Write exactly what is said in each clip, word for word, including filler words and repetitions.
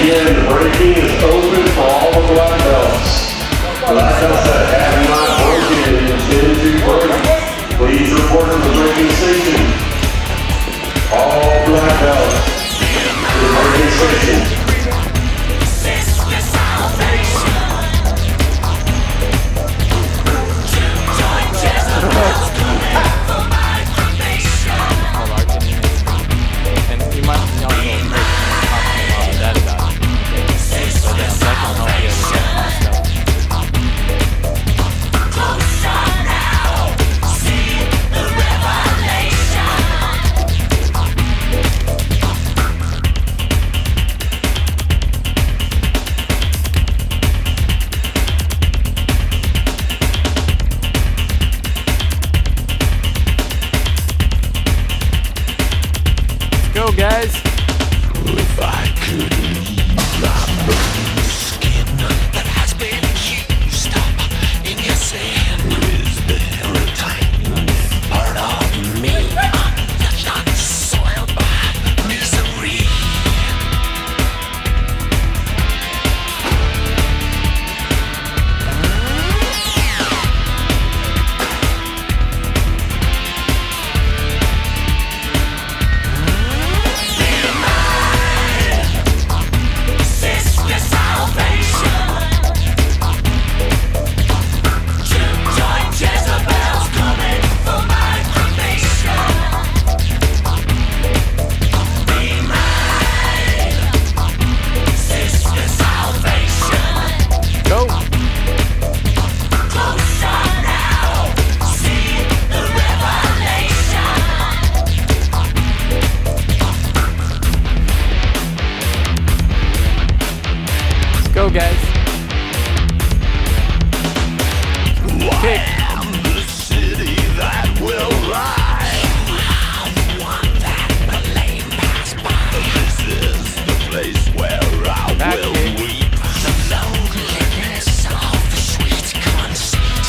again, the breaking is open for all the black belts. Black belts that have not broken and intend to break, please report to the breaking station. All black belts to the breaking station. Go, guys. If I could leave my burning skin that has been used up in your sin, is there a tiny part of me that's not soiled by misery? Go, guys. Kick. The city that will lie. One that will lay pass by. This is the place where I Back will kick. weep. The loneliness of the sweet conceit.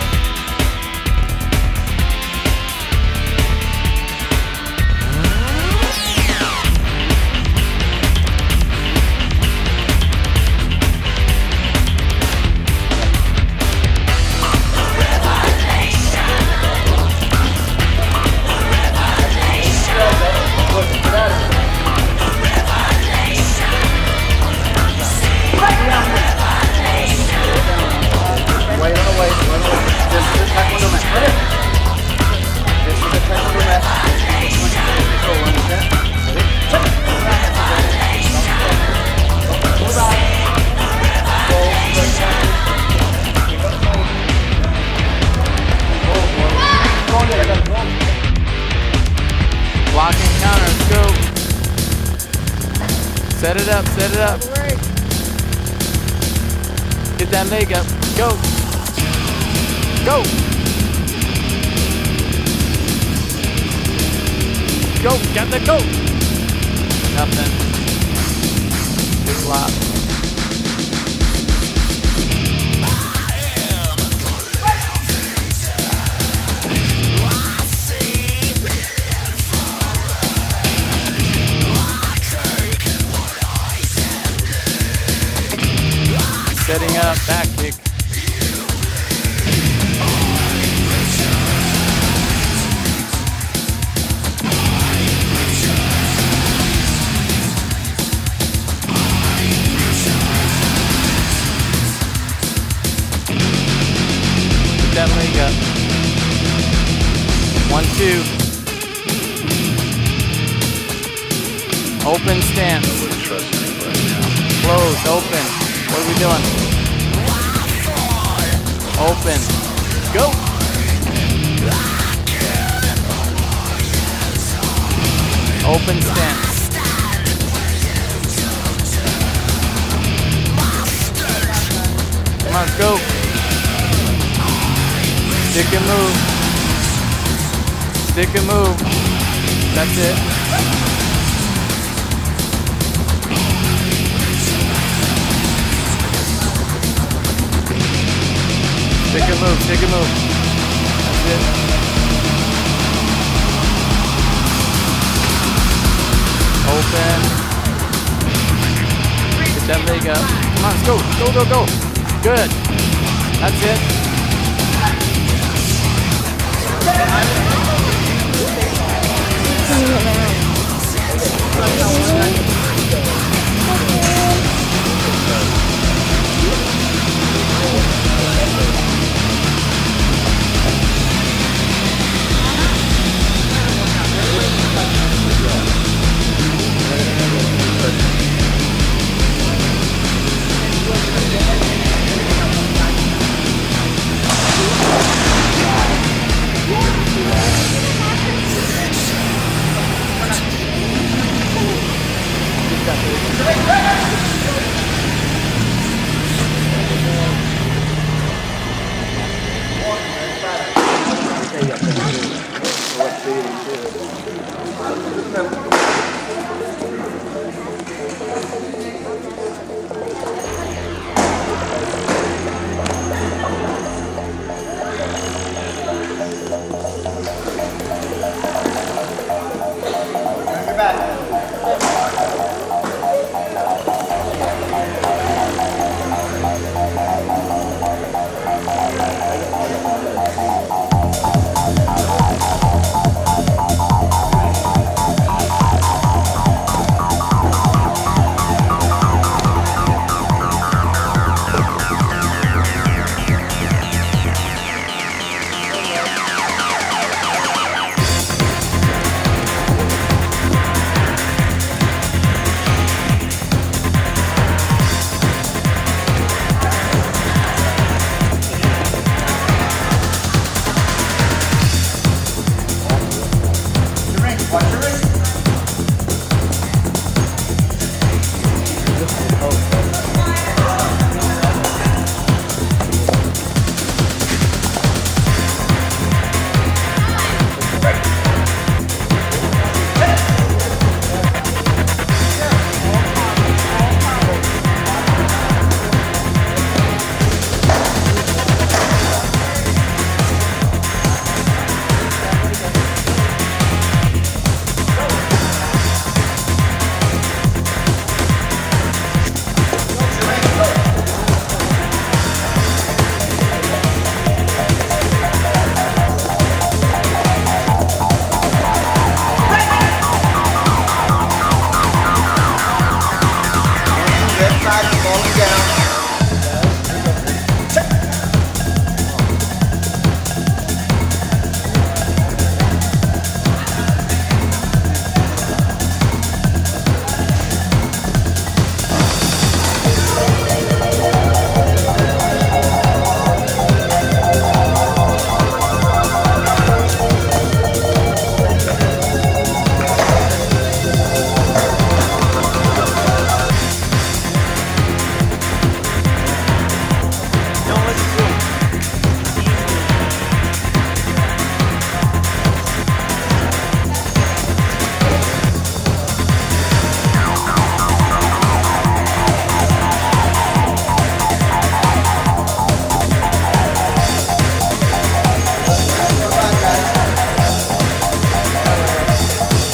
Blocking counter, let's go. Set it up, set it up. Get that leg up. Go. Go. Go, got the go. Nothing. Good flop. Setting up, back kick. Get that leg up. One, two. Open stance. Close, open. What are we doing? Open. Go. Open stance. Come on, let's go. Stick and move. Stick and move. That's it. Stick and move, stick and move. That's it. Open. Seven, there you go. Come on, let's go. Go, go, go. Good. That's it.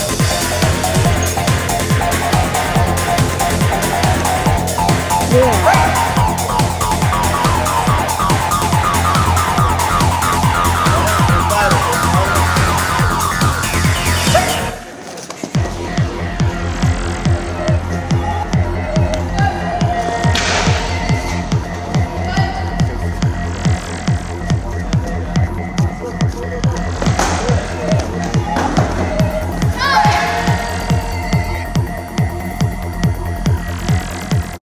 Yeah.